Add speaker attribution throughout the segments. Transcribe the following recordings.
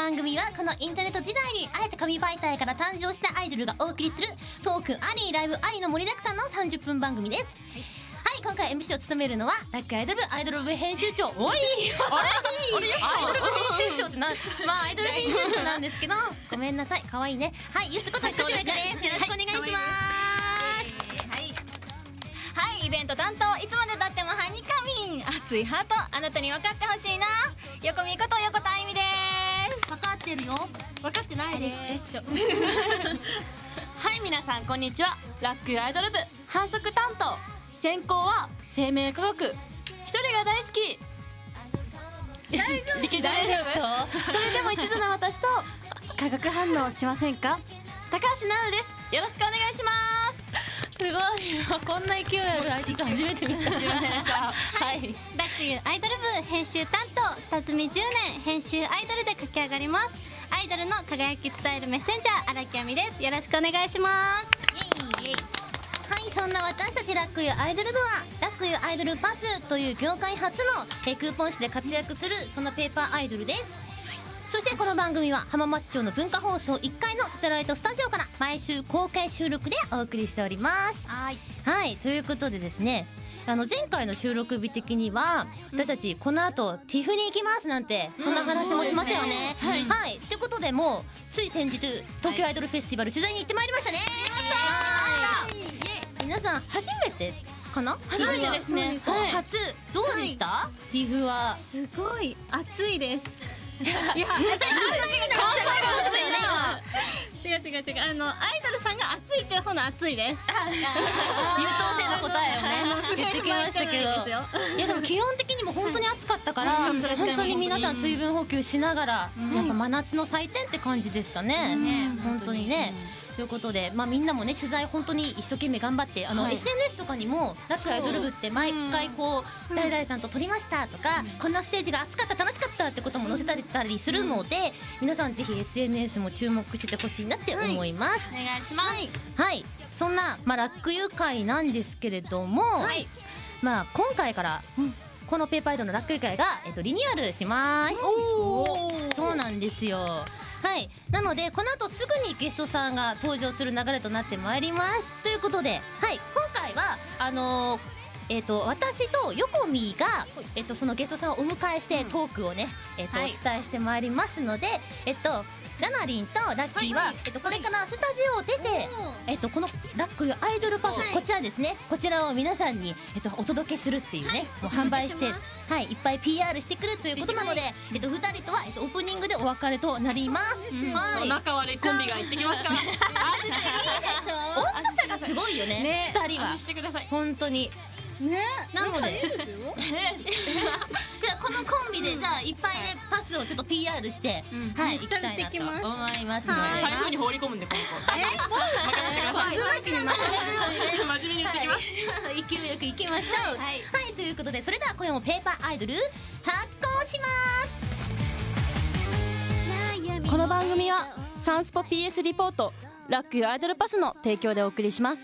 Speaker 1: 番組はこのインターネット時代にあえて紙媒体から誕生したアイドルがお送りするトークありライブありの盛りだくさんの30分番組です。はい、今回 MC を務めるのはラックアイドル部編集長。おいアイドル部編集長ってまあアイドル編集長なんですけどごめんなさい、可愛いね。はい、ゆすことひかしめかです。よろしくお願いします。
Speaker 2: はい、イベント担当、いつまでたってもハニカミン、熱いハート、あなたに分かってほしいな、横見こと横田あゆみです。
Speaker 1: 分かってるよ。分かってないです。
Speaker 3: はい、皆さんこんにちは。ラックアイドル部反則担当、専攻は生命科学、一人が大好き。大丈夫？それでも一途な私と化学反応しませんか？高橋奈々です。よろしくお願いします。
Speaker 1: すごい、こんな勢いあるアイティ初めて見た。すいませんでした。はい、
Speaker 4: ラックユーアイドル部編集担当、下積み10年編集アイドルで駆け上がります。アイドルの輝き伝えるメッセンジャー、荒木亜美です。よろしくお願いします。
Speaker 1: はい、そんな私たちラックユーアイドル部はラックユーアイドルパスという業界初のクーポン誌で活躍するそんなペーパーアイドルです。そしてこの番組は浜松町の文化放送1階のサテライトスタジオから毎週公開収録でお送りしております。はい、ということでですね、前回の収録日的には私たちこの後ティフに行きますなんてそんな話もしましたよね。はい、ということでもうつい先日東京アイドルフェスティバル取材に行ってまいりましたね。皆さん初めてかな？
Speaker 3: 初めてですね。
Speaker 1: 初どうでした？ティフは
Speaker 4: すごい暑いです。
Speaker 1: いや、違う、
Speaker 4: アイドルさんが暑いっていうほど暑いです。
Speaker 1: 優等生の答えをね言ってきましたけど、いやでも基本的にも本当に暑かったから本当に皆さん水分補給しながらやっぱ真夏の祭典って感じでしたね。本当にね。ということで、みんなもね取材本当に一生懸命頑張って、SNS とかにもラックアイドル部って毎回こう誰々さんと撮りましたとか、こんなステージが熱かった楽しかったってことも載せたりするので、皆さんぜひ SNS も注目してほしいなって思います。
Speaker 3: お願いします。
Speaker 1: はい、そんなラックユー会なんですけれども、今回からこのペーパーアイドルのラックユー会がリニューアルします。そうなんですよ。はい、なのでこの後すぐにゲストさんが登場する流れとなってまいります。ということで、はい、今回は私とヨコミがそのゲストさんをお迎えしてトークをねお伝えしてまいりますので、ラナリンとラッキーはこれからスタジオを出てこのラックユーアイドルパス、こちらですね、こちらを皆さんにお届けするっていうね、もう販売していっぱい PR してくるということなので、2人とはオープニングでお別れとなります。
Speaker 3: 仲悪いコンビが行ってきますから。
Speaker 1: 温度差がすごいよね、2人は。本当になのでこのコンビでじゃあいっぱいねパスをちょっと PR していきたいなと思いますので、
Speaker 3: 台風に放り込むんでこの子。真面目に言ってきます。
Speaker 1: 勢いよくいきましょう。はい、ということでそれでは今夜もペーパーアイドル発行します。
Speaker 3: この番組はサンスポ PS リポートラックユーアイドルパスの提供でお送りします。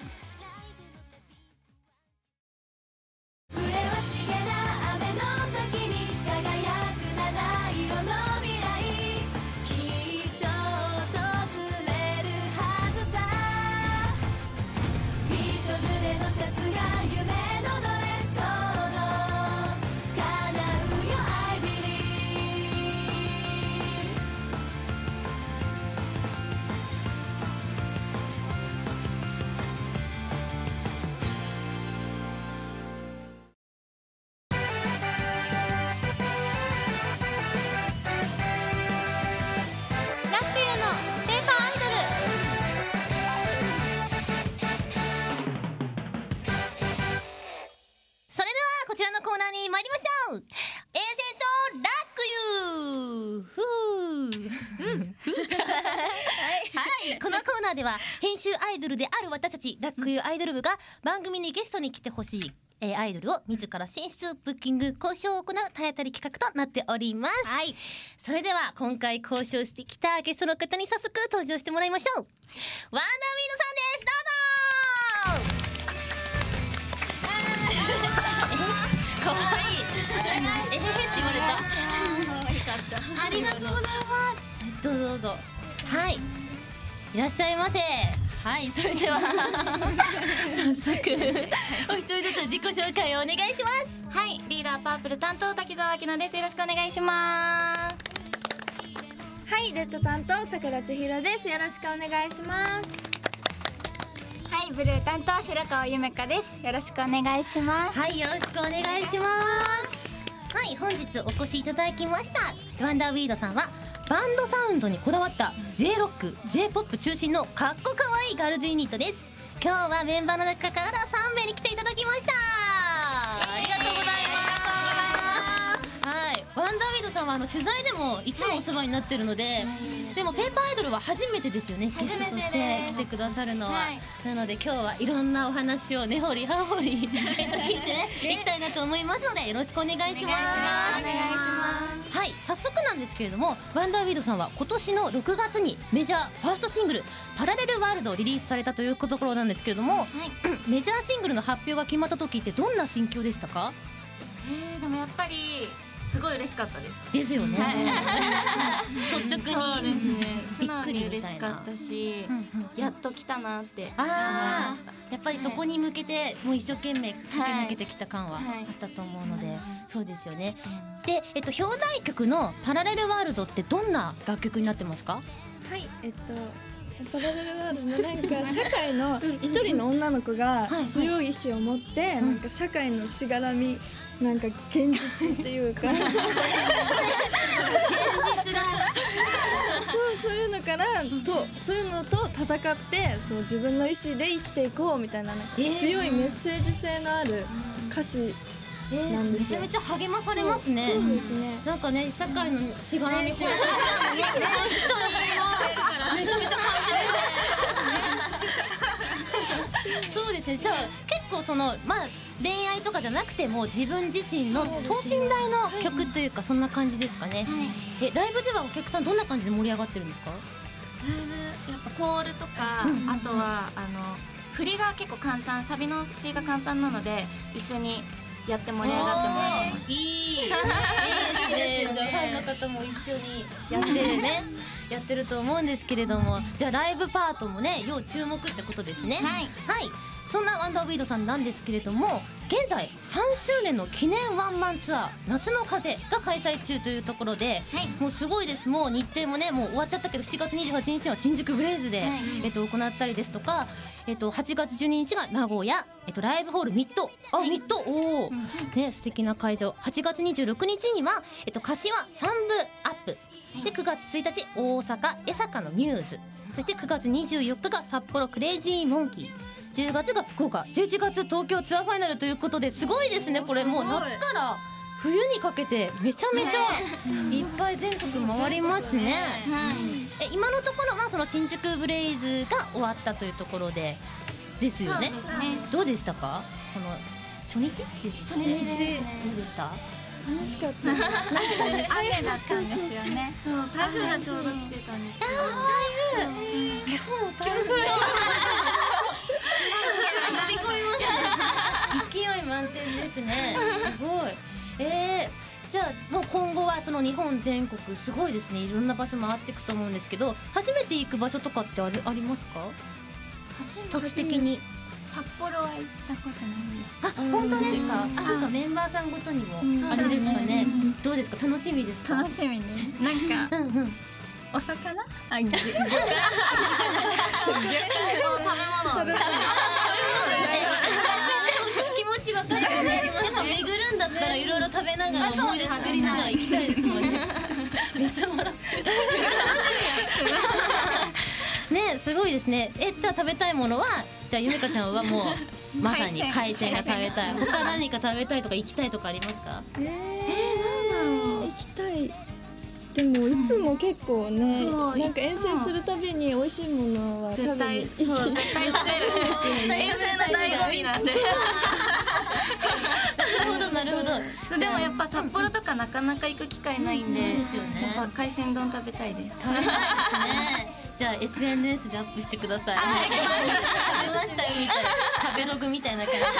Speaker 1: このコーナーでは編集アイドルである私たちラックユーアイドル部が番組にゲストに来てほしいアイドルを自ら選出、ブッキング、交渉を行う体当たり企画となっております。それでは今回交渉してきたゲストの方に早速登場してもらいましょう。ワンダーウィードさんです。どうぞ。かわいい。って言われた。ありがとうございます。 うぞ。はい、いらっしゃいませ。はい、それでは早速お一人ずつ自己紹介をお願いします。
Speaker 2: はい、リーダーパープル担当滝沢明菜です。よろしくお願いします。
Speaker 5: はい、レッド担当桜千尋です。よろしくお願いします。
Speaker 6: はい、ブルー担当白川ゆめかです。よろしくお願いします。
Speaker 1: はい、よろしくお願いします。はい、本日お越しいただきましたワンダーウィードさんはバンドサウンドにこだわった J-ROCK、J-POP 中心のかっこかわいいガールズユニットです。今日はメンバーの中から3名に来ていただきました。ありがとうございます。はい、ワンダーウィードさんは取材でもいつもお世話になってるので、でもペーパーアイドルは初めてですよね、ゲストとして来てくださるのは、なので今日はいろんなお話を根掘り葉掘り聞いてねいきたいなと思いますのでよろしくお願いします。はい、早速なんですけれども、ワンダーウィードさんは今年の6月にメジャーファーストシングル「パラレルワールド」をリリースされたというところなんですけれども、メジャーシングルの発表が決まった時ってどんな心境でしたか？
Speaker 2: でもやっぱりすごい嬉しかったです。
Speaker 1: ですよね。率直に
Speaker 2: そうですね。素
Speaker 1: びっ
Speaker 2: 直に
Speaker 1: くりみたいな
Speaker 2: 嬉しかったし、やっと来たなって思い
Speaker 1: あ
Speaker 2: ました。
Speaker 1: ー、やっぱりそこに向けてもう一生懸命駆け抜けてきた感はあったと思うので、そうですよね。で、表題曲の「パラレルワールド」ってどんな楽曲になってますか？
Speaker 5: はい、パラレルワールドのなんか社会の一人の女の子が強い意志を持ってなんか社会のしがらみなんか現実っていうか現実がそういうのからそういうのと戦ってそう自分の意志で生きていこうみたいな、 なんか強いメッセージ性のある歌詞なんですよ。
Speaker 1: めちゃめちゃ励まされますね。
Speaker 5: そうですね。
Speaker 1: なんかね、社会のしがらみこれ本当に今めちゃめちゃ感じれてそうですね。じゃあ結構その恋愛とかじゃなくても自分自身の等身大の曲というかそんな感じですかね。ライブではお客さんどんな感じで盛り上がってるんですか？
Speaker 2: やっぱコールとか、あとは振りが結構簡単、サビの振りが簡単なので一緒にやって盛り上がってもらいます。いいですね。
Speaker 1: じゃあファンの方も一緒にやってねやってると思うんですけれども、じゃあライブパートもね要注目ってことですね。はい、そんなワンダーウィードさんなんですけれども、現在3周年の記念ワンマンツアー夏の風が開催中というところで、もうすごいです。もう日程もねもう終わっちゃったけど7月28日は新宿ブレイズで、行ったりですとか、8月12日が名古屋、ライブホールミッド、ミッド、おお、ね、素敵な会場。8月26日には、柏三部アップで、9月1日大阪江坂のミューズ、そして9月24日が札幌クレイジーモンキー、10月が福岡、11月東京ツアーファイナルということで、すごいですね。これもう夏から冬にかけてめちゃめちゃいっぱい全国回りますね。今のところはその新宿ブレイズが終わったというところでですよね。どうでしたか？この初日っていう
Speaker 5: 初日
Speaker 1: どうでした？
Speaker 5: 楽しかった。
Speaker 6: 雨だったんですよね。
Speaker 2: そう、台風がちょうど来てたんですけど。
Speaker 1: 台風。今日台風。呼び込みますね。勢い満点ですね。すごい。じゃあもう今後はその日本全国すごいですね。いろんな場所回っていくと思うんですけど、初めて行く場所とかってありますか？土地的に。
Speaker 6: 札幌は行ったことないです。
Speaker 1: 本当ですか？そうか、メンバーさんごとにもあれですかね。どうですか？楽しみですか？
Speaker 6: 楽しみね。なんかお魚？魚介。
Speaker 2: 食べ物。
Speaker 1: 気持ちわかるよね。やっぱ巡るんだったらいろいろ食べながら思い出作りながら行きたいですもんね。めっちゃ笑ってる。ね、すごいですね。じゃあ食べたいものは、じゃあゆめかちゃんはもうまさに海鮮が食べたい。他何か食べたいとか行きたいとかありますか？
Speaker 5: なんだろう。行きたい。でもいつも結構ね、なんか遠征するたびに美味しいものは食べに行きたい。
Speaker 2: 絶対食べるんですよ。遠征の醍醐味なんで。
Speaker 1: なるほど。
Speaker 2: でもやっぱ札幌とかなかなか行く機会ないんで、やっぱ海鮮丼食べたいです。
Speaker 1: 食べたいですね。じゃあ SNS でアップしてください。食べましたよみたいな、食べログみたいな感じで。はい、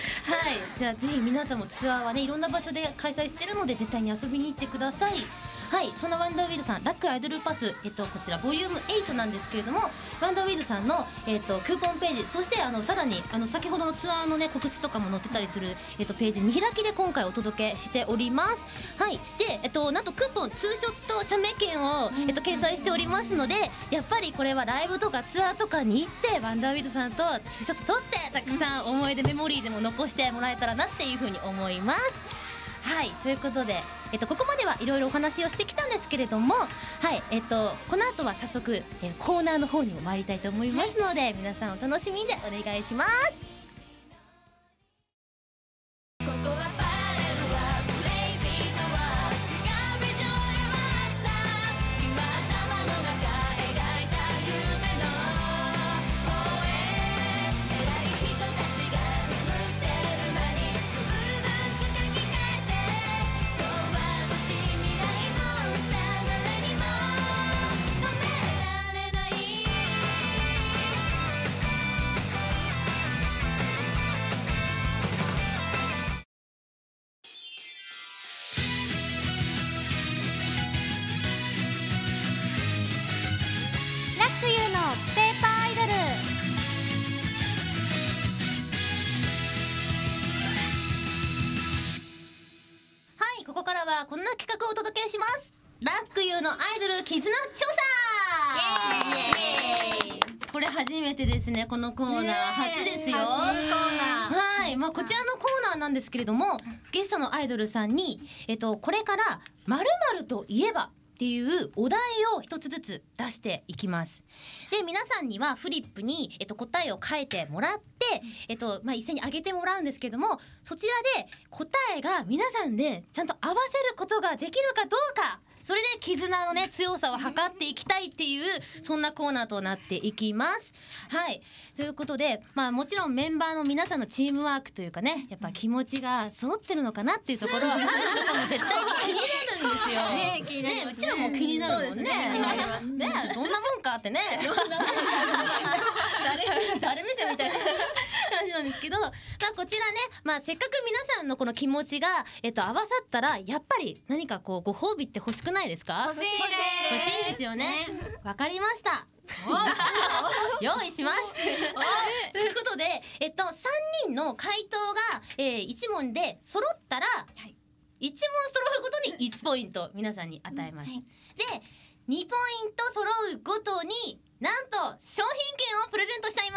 Speaker 1: じゃあぜひ皆さんもツアーはねいろんな場所で開催してるので絶対に遊びに行ってください。 はい、そのワンダーウィードさんラックアイドルパス、こちらボリューム8なんですけれども、ワンダーウィードさんの、クーポンページ、そしてさらに先ほどのツアーのね告知とかも載ってたりする、ページ見開きで今回お届けしております。はい、で、なんとクーポンツーショット写メ券を、掲載しておりますので、やっぱりこれはライブとかツアーとかに行ってワンダーウィードさんとツーショット撮ってたくさん思い出メモリーでも残してもらえたらなっていうふうに思います。はい、ということで、ここまではいろいろお話をしてきたんですけれども、はい、この後は早速、コーナーの方にも参りたいと思いますので、皆さんお楽しみでお願いします。ここからはこんな企画をお届けします。ラックユーのアイドル絆調査。これ初めてですね、このコーナー初ですよ。はい、こちらのコーナーなんですけれども、ゲストのアイドルさんにこれから〇〇といえばっていうお題を一つずつ出していきます。で、皆さんにはフリップに、答えを書いてもらって、一斉に上げてもらうんですけども、そちらで答えが皆さんでちゃんと合わせることができるかどうか、それで絆のね強さを測っていきたいっていう、そんなコーナーとなっていきます。はい、ということで、もちろんメンバーの皆さんのチームワークというかね、やっぱ気持ちが揃ってるのかなっていうところはファンとかも絶対に気になるんですよ。
Speaker 2: ね、気になりますね。
Speaker 1: うちらも気になるもんね。ね、どんなもんかってね。誰目線みたいな感じなんですけど、こちらね、せっかく皆さんのこの気持ちが合わさったら、やっぱり何かこうご褒美って欲しくないですか？
Speaker 2: 欲しいです。
Speaker 1: 欲しいですよね。わかりました。用意します。ということで、3人の回答が、1問で揃ったら、1問揃うごとに1ポイント皆さんに与えます。で、2ポイント揃うごとになんと商品券をプレゼントしちゃいます。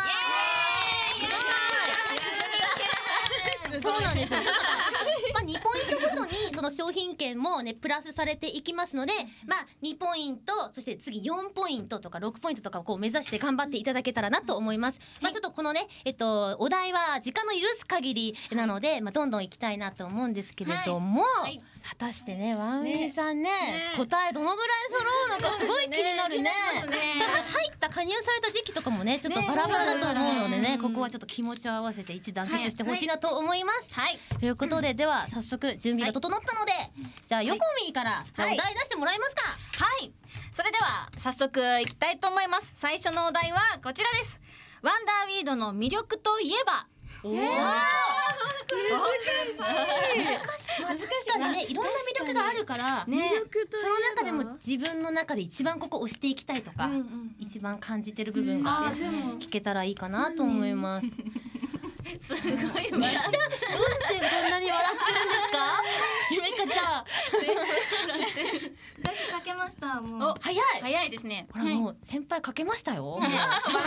Speaker 1: そうなんですよ。だから2ポイントごとにその商品券もねプラスされていきますので、2ポイント、そして次4ポイントとか6ポイントとかをこう目指して頑張っていただけたらなと思います。ちょっとこのねお題は時間の許す限りなので、どんどんいきたいなと思うんですけれども、果たしてねワンウィンさんね答えどのぐらい揃うのかすごい気になるね。多分入った加入された時期とかもねちょっとバラバラだと思うのでね、ここはちょっと気持ちを合わせて一致団結してほしいなと思います。ということで、では早速準備が整ったので、じゃあヨコミーからお題出してもらえますか？
Speaker 2: はい、それでは早速いきたいと思います。最初のお題はこちらです。ワンダーウィードの魅力といえば。
Speaker 1: 難しいね。いろんな魅力があるから、その中でも自分の中で一番ここ押していきたいとか、一番感じてる部分が聞けたらいいかなと思います。
Speaker 2: すごいめっちゃ、どうしてこ
Speaker 1: んなに笑ってるんですか？ゆめかちゃん。
Speaker 2: 私かけました。もう早いですね。
Speaker 1: ほらもう先輩かけましたよ。笑ってる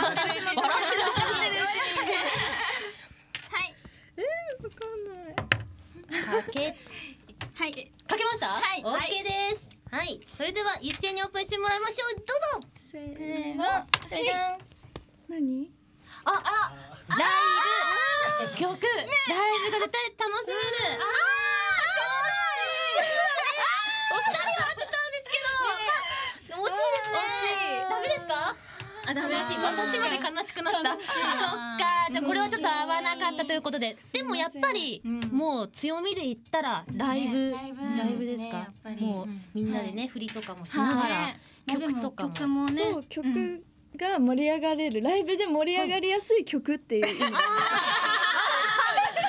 Speaker 1: かけました？はい、オッケーです。はい、それでは一斉にオープンしてもらいましょう。どうぞ。せーの、じゃじゃん。
Speaker 5: 何？
Speaker 1: ライブ、曲、ライブが絶対楽しめる。お二人は当てたんですけど、惜しいですね。ダメですか？ダメです。私まで悲しくなった。そっか、じゃあこれはちょっと合わなかったということで、でもやっぱりもう強みで言ったらライブですか？もうみんなでね振りとかもしながら曲とかも。
Speaker 5: そう、曲が盛り上がれる、ライブで盛り上がりやすい曲っていう意味。そういう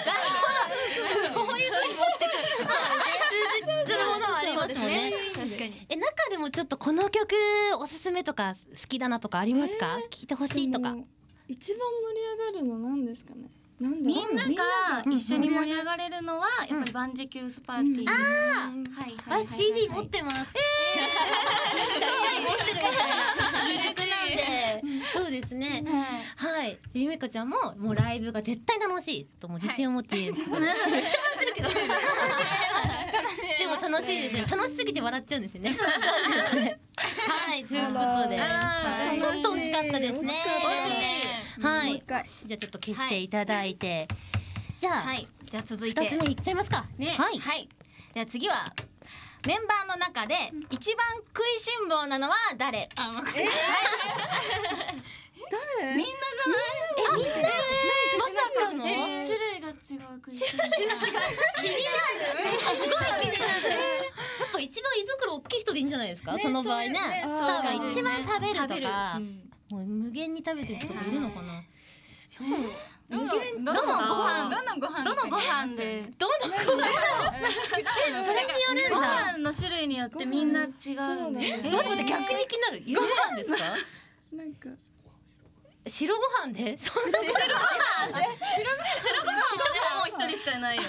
Speaker 5: 風に持ってくる。通じるものはありますもんね。確かに。
Speaker 1: 中でもちょっとこの曲おすすめとか好きだなとかありますか？聞いてほしいとか。
Speaker 5: 一番盛り上がるのなんですかね。
Speaker 2: みんなが一緒に盛り上がれるのはやっぱり万事休スパーティー。
Speaker 1: あ、CD 持ってます。しっかり持ってるみたいな曲なんで、そうですね。はい。ゆめかちゃんももうライブが絶対楽しいとも自信を持っている。めっちゃ笑ってるけど。でも楽しいですよ。楽しすぎて笑っちゃうんですよね。はい、ということで、ちょっと惜しかったですね。はい。じゃあちょっと消していただいて、じゃあ
Speaker 2: じゃあ続いて
Speaker 1: 2つ目いっちゃいますか。
Speaker 2: はい。じゃあ次はメンバーの中で一番食いしん坊なのは誰？
Speaker 5: 誰？
Speaker 2: みんなじゃない？
Speaker 1: みんなまさかの
Speaker 2: 種類が違う食いしん坊。
Speaker 1: 気になる。すごい気になる。やっぱ一番胃袋大きい人でいいんじゃないですか？その場合ね。多分一番食べるとか、もう無限に食べてる人がいるのかな。
Speaker 2: どのご飯でそれによるんだ。ご飯の種類によってみんな違うね。
Speaker 1: 待って逆に気になる。色ご飯ですか？
Speaker 5: なんか
Speaker 1: 白ご飯で？白ご飯もう一人しかいないよ。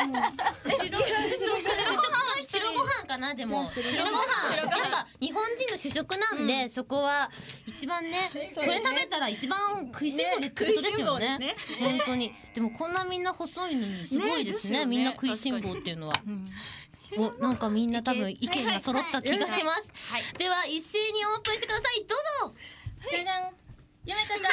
Speaker 1: 白ご飯かな。でも白ご飯やっぱ日本人の主食なんで、そこは一番ね、これ食べたら一番食いしん坊でってことですよね。本当に。でもこんなみんな細いのにすごいですね。みんな食いしん坊っていうのは。お、なんかみんな多分意見が揃った気がします。では一斉にオープンしてください。どうぞ。
Speaker 2: じゃじゃん。ゆめかちゃん。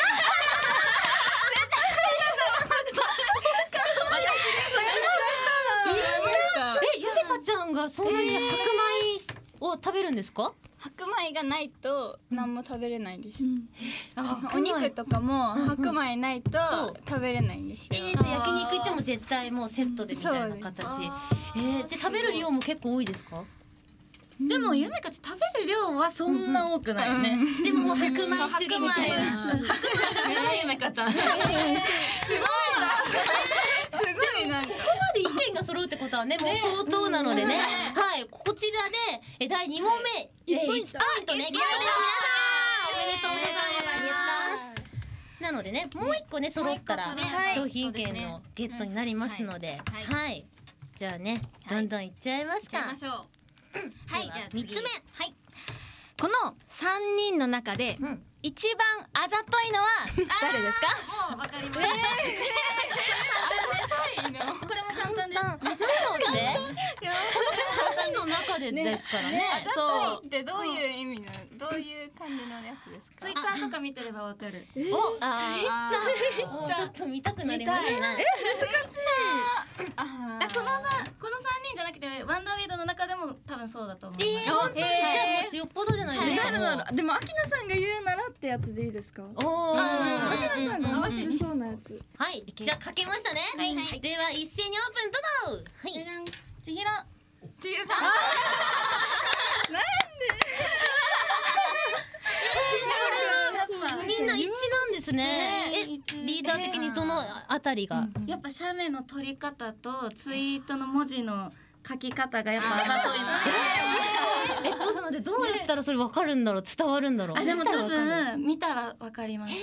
Speaker 1: ゆめかちゃんがそんなに白米を食べるんですか？
Speaker 6: 白米がないと何も食べれないです。お肉とかも白米ないと食べれないんですよ。
Speaker 1: じゃあ焼肉行っても絶対もうセットでみたいな形。で食べる量も結構多いですか？
Speaker 2: でもゆめかち食べる量はそんな多くないね。
Speaker 1: でももう白米主義みたいな。
Speaker 2: 白米だったらゆめかちゃん。すごいな。
Speaker 1: ここまで意見が揃うってことはね、もう相当なのでね。はい、こちらで第2問目1ポイントねゲットです。皆さんおめでとうございます。なのでね、もう1個ね揃ったら商品券のゲットになりますので、はい。じゃあね、どんどんいっちゃいますか。
Speaker 2: はい、じゃあ
Speaker 1: 3つ目。
Speaker 2: はい。この3人の中で一番あざといのは誰ですか？もうわかります。
Speaker 1: これも簡単です。あ、そうなんで？この3人の中でですからね。
Speaker 6: そう。ってどういう意味の、どういう感じのやつですか？
Speaker 2: ツイッターとか見てればわかる。
Speaker 1: お、ツイッター。ちょっと見たくなりますね。
Speaker 2: 難しい。この3人じゃなくてワンダーウィードの中でも多分そうだと思います。
Speaker 1: 本当にじゃあもうよっぽどじゃないですか。
Speaker 5: でもアキナさんが言うならってやつでいいですか？
Speaker 1: おー。
Speaker 5: アキナさんが思ってそうなやつ。
Speaker 1: はい、じゃあ書けましたね。では一斉にオープンどうぞ。はい。
Speaker 2: 千尋。
Speaker 6: 千尋さん。
Speaker 1: みんな一致なんですね。リーダー的にそのあたりが。
Speaker 2: やっぱ写メの撮り方とツイートの文字の書き方がやっぱあざといな。
Speaker 1: どうやったらそれわかるんだろう、伝わるんだろう。
Speaker 2: でも多分見たらわかります。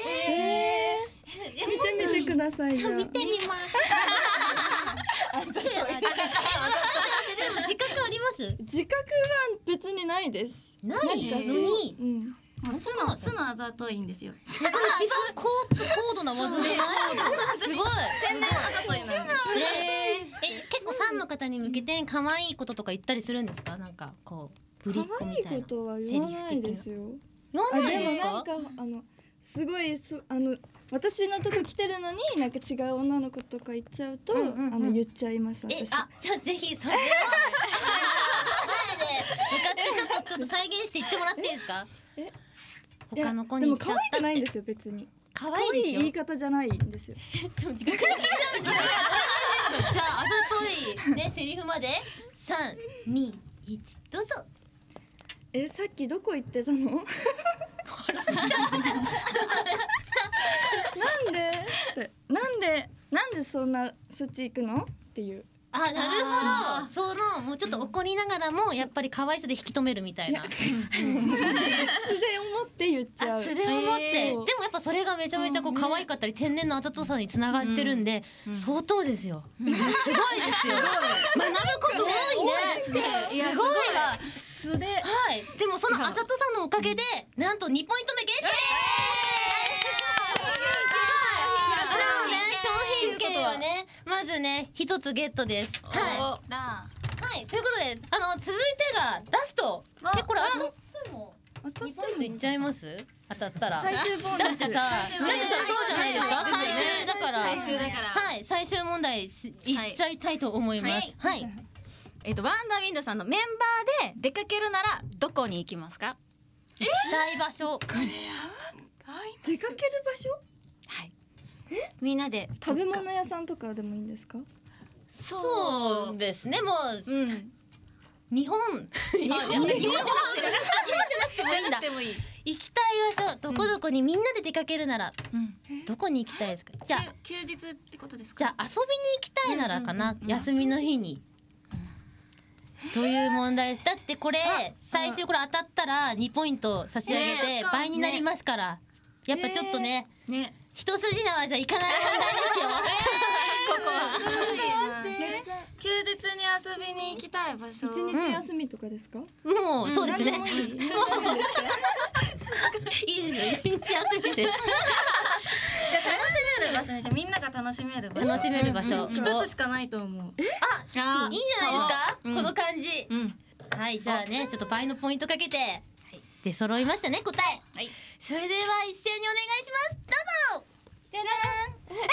Speaker 5: 見てください。じゃあ
Speaker 1: 見てみます。でも自覚あります？
Speaker 5: 自覚は別にないです。
Speaker 1: ないのに。
Speaker 2: 素のあざといんですよ。
Speaker 1: それ一番高度な技じゃない？すごい。
Speaker 2: 天然あざといの。
Speaker 1: 結構ファンの方に向けて可愛いこととか言ったりするんですか？なんかこうぶりっ子みたいな。
Speaker 5: 可愛いことは言わないですよ。
Speaker 1: 言わないですか？
Speaker 5: でもなんかすごい私のとこ来てるのになんか違う女の子とか言っちゃうと言っちゃいます。私。
Speaker 1: じゃあぜひそれを前で向かってちょっと再現して言ってもらっていいですか？他の子に
Speaker 5: でも可愛くないんですよ別に。
Speaker 1: 可
Speaker 5: 愛い言い方じゃないんですよ。
Speaker 1: じゃああざといねセリフまで3、2、1どうぞ。
Speaker 5: さっきどこ行ってたの？なんでそんなそっち行くのっていう。
Speaker 1: あ、なるほど。そのもうちょっと怒りながらもやっぱり可愛さで引き止めるみたいな。
Speaker 5: 素で思って言っちゃう。
Speaker 1: 素で思って、でもやっぱそれがめちゃめちゃこう可愛かったり天然のあざとさにつながってるんで、相当ですよ。すごいですよ。学ぶこと多いね。すごいわ。
Speaker 3: 素で。
Speaker 1: はい。でもそのあざとさのおかげでなんと2ポイント目ゲットです。商品券をね、まずね一つゲットです。はい、ということで続いてがラスト。これ3つも2ポイントいっちゃいます？当たったら
Speaker 5: 最終ボーナス。
Speaker 1: だってさ、そうじゃないですか。最終だから。
Speaker 2: 最終だから。
Speaker 1: はい、最終問題いっちゃいたいと思います。はい。
Speaker 2: ワンダーウィンドさんのメンバーで出かけるならどこに行きますか？
Speaker 1: 行きたい場所。
Speaker 5: 出かける場所？
Speaker 2: はい。みんなで
Speaker 5: 食べ物屋さんとかでもいいんですか？
Speaker 1: そうですね。もう日本じゃなくてもいいんだ。行きたい場所、どこどこにみんなで出かけるならどこに行きたいですか？じゃあ
Speaker 2: 休日ってことですか？
Speaker 1: じゃあ遊びに行きたいならかな。休みの日に。という問題です。だってこれ最終これ当たったら2ポイント差し上げて倍になりますから、やっぱちょっとね一筋縄じゃいかない問題ですよ。
Speaker 2: ここは休日に遊びに行きたい場所。
Speaker 5: 一日休みとかですか？
Speaker 1: もうそうですね。
Speaker 5: 何でもいい。
Speaker 1: いいですよ。一日休みで。
Speaker 2: じゃあ楽しめる場所にしよう。みんなが楽しめる場所。
Speaker 1: 楽しめる場所。
Speaker 2: 一つしかないと思う。
Speaker 1: いいんじゃないですか？この感じ。はい、じゃあね、ちょっと倍のポイントかけて出揃いましたね、答え。はい。それでは一斉にお願いします。どうぞ。
Speaker 2: じゃじゃーん。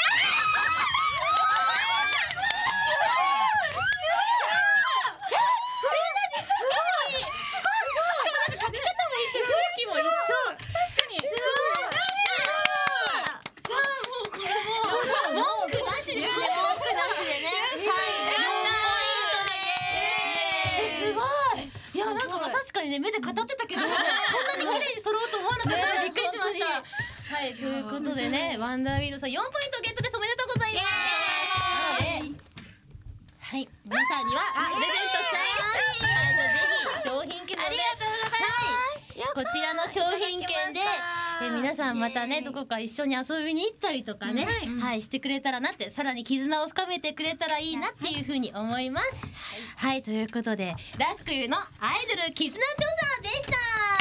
Speaker 1: 目で語ってたけどこんなに綺麗に揃うと思わなかったのでびっくりしました。はい、ということでね、ワンダーウィードさん4ポイントゲットです。おめでとうございます。なので、はい、皆さんにはプレゼントしたいます。はい、じゃあぜひ商品券ので、はい、こちらの商品券で皆さんまたねどこか一緒に遊びに行ったりとかね、はい、してくれたらなって、さらに絆を深めてくれたらいいなっていう風に思います。はい、ということでラックユのアイドル絆調査でした。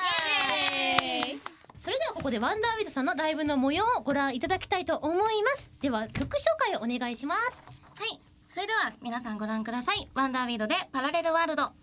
Speaker 1: それではここでワンダーウィードさんのライブの模様をご覧いただきたいと思います。では曲紹介をお願いします。
Speaker 2: はい、それでは皆さんご覧ください。ワンダーウィードでパラレルワールド。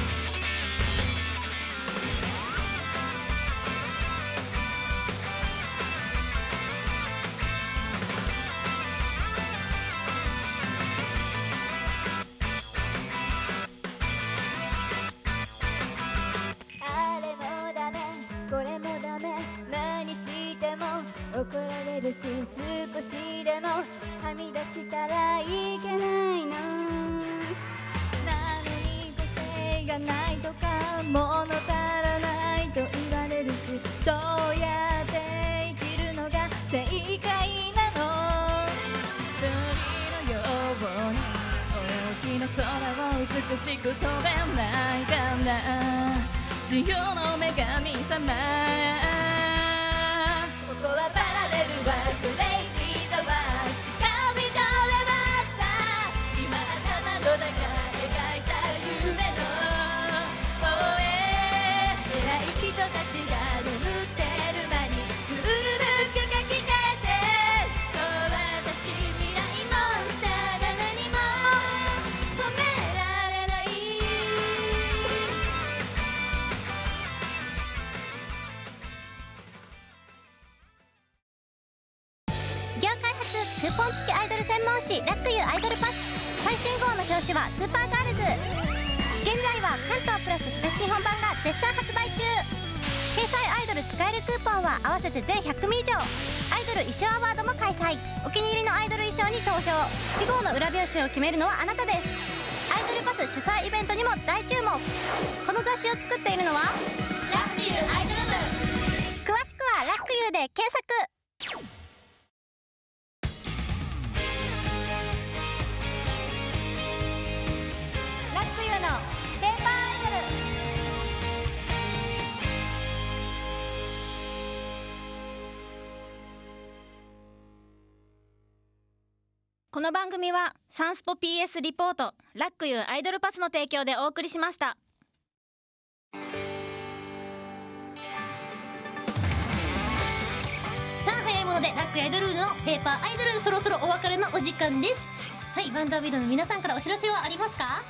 Speaker 7: 怒られるし少しでもはみ出したらいけないの。なのに個性がないとか物足らないと言われるし、どうやって生きるのが正解なの。鳥のように大きな空を美しく飛べないかな、自由の女神様。ここはパラレルワールド、レイジーザワー、近道ではさ、今頭の中描いた夢の偉い人たちが眠ってる間にルールブック書き換えて、そう私未来モンスター、誰にも止められない。
Speaker 4: 業界初クーポン付きアイドル専門誌ラックユアイドルパス、最新号の表紙はスーパーガールズ。現在は関東プラス東日本版が絶賛発売中。掲載アイドル使えるクーポンは合わせて全100組以上。アイドル衣装アワードも開催。お気に入りのアイドル衣装に投票。4号の裏表紙を決めるのはあなたです。アイドルパス主催イベントにも大注目。この雑誌を作っているのは
Speaker 1: ラックユアイドル部。
Speaker 4: 詳しくはラックユで検索。
Speaker 2: この番組はサンスポ PS リポートラックユーアイドルパスの提供でお送りしました。
Speaker 1: さあ早いものでラックユーアイドルのペーパーアイドルそろそろお別れのお時間です。はい、ワンダービードの皆さんからお知らせはありますか？はい、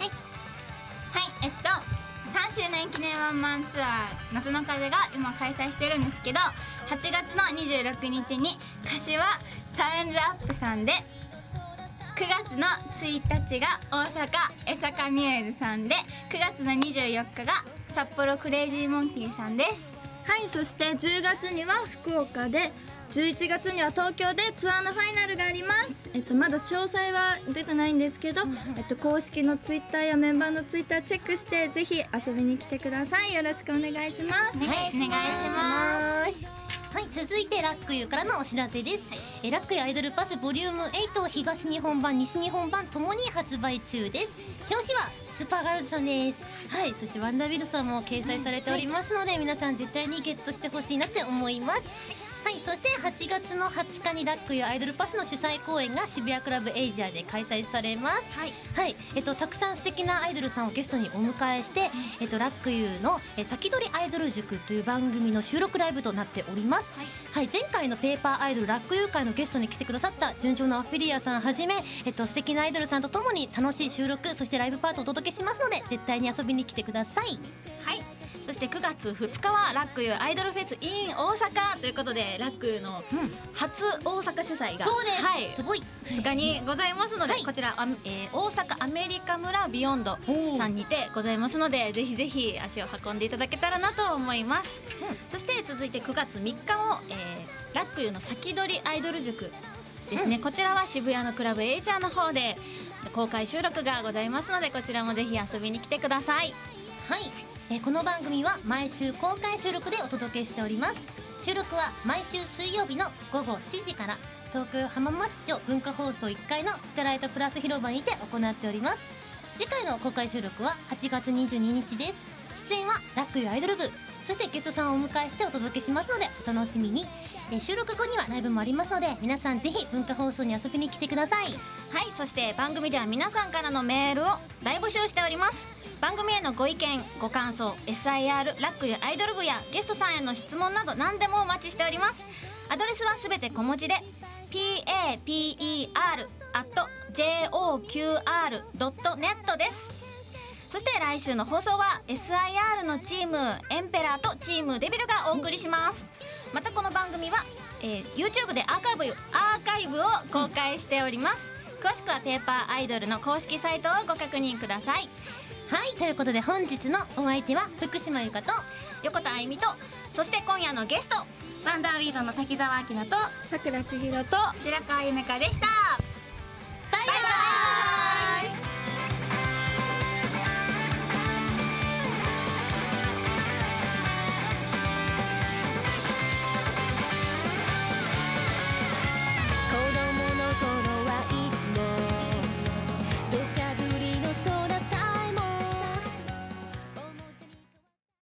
Speaker 6: 3周年記念ワンマンツアー夏の風が今開催してるんですけど、8月の26日に歌詞はサウンズアップさんで、9月の1日が大阪江坂ミューズさんで、9月の24日が札幌クレイジーモンキーさんです。
Speaker 5: はい、そして10月には福岡で、11月には東京でツアーのファイナルがあります。まだ詳細は出てないんですけど、公式のツイッターやメンバーのツイッターチェックしてぜひ遊びに来てください。よろしくお願いします。
Speaker 6: お願いします。
Speaker 1: はい、続いてラックユーからのお知らせです。ラックユーアイドルパスボリューム8東日本版西日本版ともに発売中です。表紙はスーパーガールズさんです。はい、そしてワンダービルさんも掲載されておりますので、皆さん絶対にゲットしてほしいなって思います。はい、そして8月の20日にラックユーアイドルパスの主催公演が渋谷クラブエイジアで開催されます。はい、たくさん素敵なアイドルさんをゲストにお迎えして、ラックユーの先取りアイドル塾という番組の収録ライブとなっております。はい、前回のペーパーアイドルラックユー会のゲストに来てくださった純情のアフィリアさんはじめ、素敵なアイドルさんとともに楽しい収録、そしてライブパートをお届けしますので、絶対に遊びに来てください。
Speaker 2: はい、そして9月2日はラックユーアイドルフェス in 大阪ということで、ラックユーの初大阪主催が、
Speaker 1: そうです、
Speaker 2: はい、
Speaker 1: すごい
Speaker 2: 2日にございますので、こちら、大阪アメリカ村ビヨンドさんにてございますので、ぜひぜひ足を運んでいただけたらなと思います。そして続いて9月3日も、ラックユーの先取りアイドル塾ですね、こちらは渋谷のクラブエイジャーの方で公開収録がございますので、こちらもぜひ遊びに来てください。
Speaker 1: はい、この番組は毎週公開収録でお届けしております。収録は毎週水曜日の午後7時から東京浜松町文化放送1階のステライトプラス広場にて行っております。次回の公開収録は8月22日です。出演はラックユーアイドル部、そしてゲストさんをお迎えしてお届けしますのでお楽しみに。収録後にはライブもありますので、皆さんぜひ文化放送に遊びに来てください。
Speaker 2: はい、そして番組では皆さんからのメールを大募集しております。番組へのご意見ご感想、 SIR ラックユーアイドル部やゲストさんへの質問など何でもお待ちしております。アドレスはすべて小文字で paper@joqr.net です。そして来週の放送は SIR のチームエンペラーとチームデビルがお送りします。またこの番組は、YouTube でアーカイブを公開しております。詳しくはペーパーアイドルの公式サイトをご確認ください。
Speaker 1: はい、ということで本日のお相手は福島由香と
Speaker 2: 横田あゆみと、そして今夜のゲスト
Speaker 3: ワンダービードの滝沢明と
Speaker 5: さくらちひろと
Speaker 6: 白川ゆめかでした。